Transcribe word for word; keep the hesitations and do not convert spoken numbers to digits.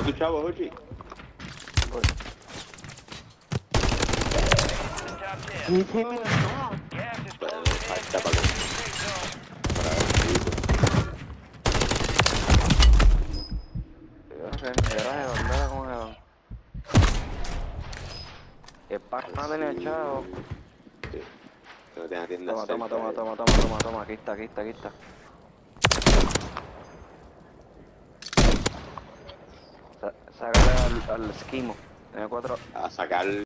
tu chavo, Jochi. Sí, sí, mira, no. Pero falta para que... Para ver si... Yo no sé, garaje, bandera con el... El pack no tenía chavo. Sí. Que no tenga tienda Toma, toma, cerca, toma, eh. toma, toma, toma, toma, aquí está, aquí está, aquí está. Sa- Sácale al, al esquimo. Tiene cuatro. A sacar